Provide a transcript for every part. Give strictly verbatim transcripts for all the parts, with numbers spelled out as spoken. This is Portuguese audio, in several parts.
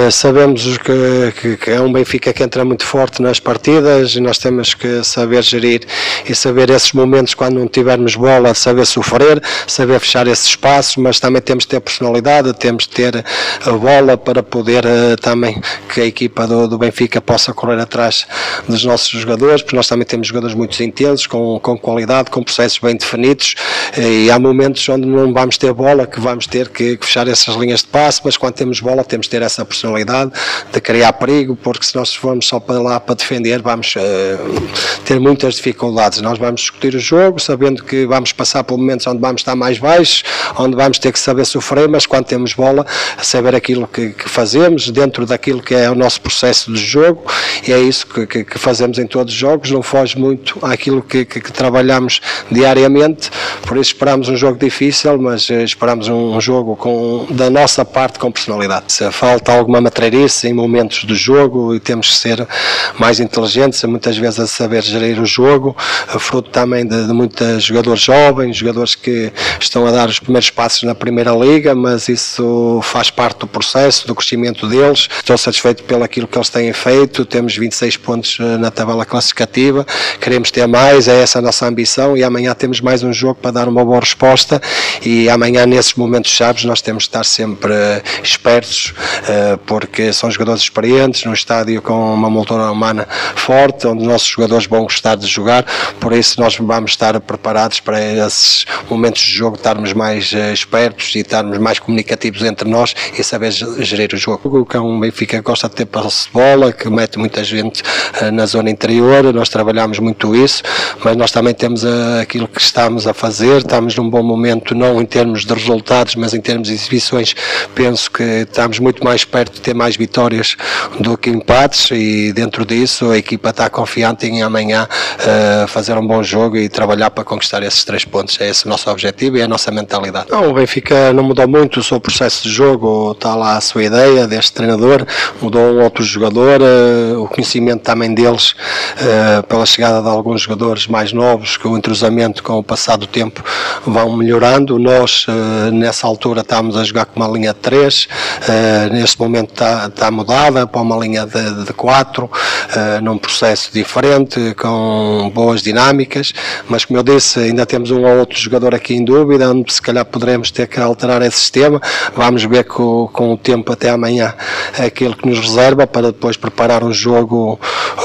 sabemos que, que, que é um Benfica que entra muito forte nas partidas e nós temos que saber gerir e saber esses momentos quando não tivermos bola, saber sofrer, saber fechar esse espaço, mas também temos de ter personalidade, temos de ter a bola para poder uh, também que a equipa do, do Benfica possa correr atrás dos nossos jogadores, porque nós também temos jogadores muito intensos, com, com qualidade, com processos bem definidos, e há momentos onde não vamos ter bola, que vamos ter que, que fechar essas linhas de passe, mas quando temos bola temos de ter essa personalidade de criar perigo, porque se nós formos só para lá para defender, vamos uh, ter muitas dificuldades. Nós vamos discutir o jogo, sabendo que vamos passar por momentos onde vamos estar mais baixos, onde vamos ter que saber sofrer, mas quando temos bola, saber aquilo que, que fazemos, dentro daquilo que é o nosso processo de jogo, e é isso que, que, que fazemos em todos os jogos, não foge muito àquilo que, que, que trabalhamos diariamente, por isso esperamos um jogo difícil, mas esperamos um, um jogo com, da nossa parte com personalidade. Se falta alguma matreirice em momentos do jogo e temos que ser mais inteligentes, muitas vezes a saber gerir o jogo, fruto também de, de muitos jogadores jovens, jogadores que estão a dar os primeiros passos na Primeira Liga, mas isso faz parte do processo, do crescimento deles. Estou satisfeito pelo aquilo que eles têm feito, temos vinte e seis pontos na tabela classificativa, queremos ter mais, é essa a nossa ambição, e amanhã temos mais um jogo para dar uma boa resposta, e amanhã nesses momentos chaves nós temos de estar sempre espertos, porque são jogadores experientes, num estádio com uma moldura humana forte, onde os nossos jogadores vão gostar de jogar, por isso nós vamos estar preparados para esses momentos de jogo, estarmos mais espertos e estarmos mais comunicativos entre nós e saber gerir o jogo. O que é um Benfica que gosta de ter posse de bola, que mete muita gente na zona interior, nós trabalhamos muito isso, mas nós também temos aquilo que estamos a fazer, estamos num bom momento, não em termos de resultados, mas em termos de exibições, penso que estamos muito mais perto de ter mais vitórias do que empates, e dentro disso a equipa está confiante em amanhã uh, fazer um bom jogo e trabalhar para conquistar esses três pontos. É esse o nosso objetivo e a nossa mentalidade. Não, o Benfica não mudou muito o seu processo de jogo, está lá a sua ideia deste treinador, mudou um outro jogador, uh, o conhecimento também deles, uh, pela chegada de alguns jogadores mais novos, que o entrosamento com o passar do tempo vão melhorando. Nós uh, nessa altura estamos a jogar com uma linha de três, uh, neste momento está, está mudada para uma linha de, de quatro, uh, num processo diferente, com boas dinâmicas, mas como eu disse, ainda temos um ou outro jogador aqui em dúvida, onde se calhar poderemos ter que alterar esse sistema. Vamos ver com, com o tempo até amanhã aquilo que nos reserva, para depois preparar um jogo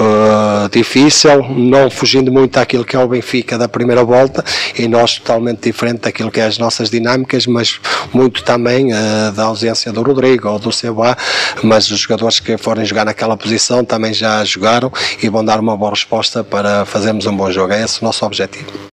uh, difícil, não fugindo muito àquilo que é o Benfica da primeira volta, e nós totalmente diferente daquilo que é as nossas dinâmicas, mas muito também uh, da ausência do Rodrigo ou do Seba, mas os jogadores que forem jogar naquela posição também já jogaram e vão dar uma boa resposta para fazermos um bom jogo. É esse o nosso objetivo.